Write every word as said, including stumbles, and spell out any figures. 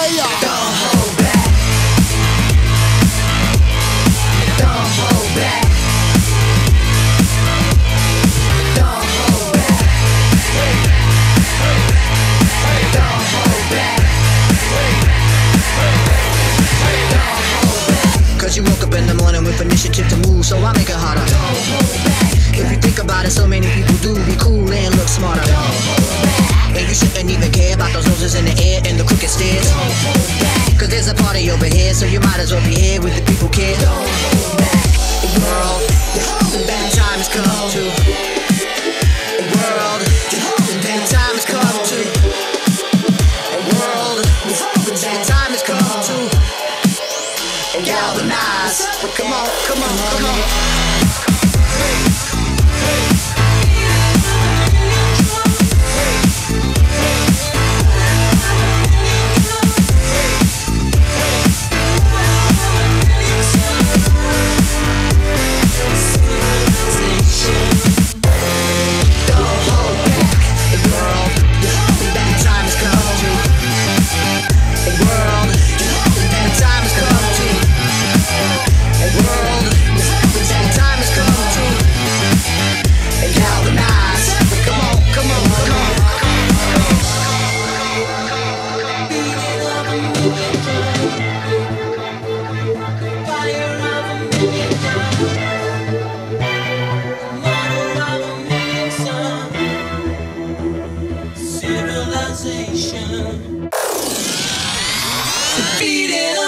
Don't hold back. Don't hold back. Don't hold back. Don't hold back. Don't hold back. Cause you woke up in the morning with initiative to move, so I make it harder. Don't hold back. If you think about it, so many people do. Be cool and look smarter. Don't hold back. And you shouldn't even care about those noses in the air and the crooked stairs. Don't hold back. Cause there's a party over here, so you might as well be here with the people, kid. Don't hold back. World, the time has come to. World, the time has come to. World, the time has come to. Galvanize. Come on, come on, come on. Civilization. Beat it up.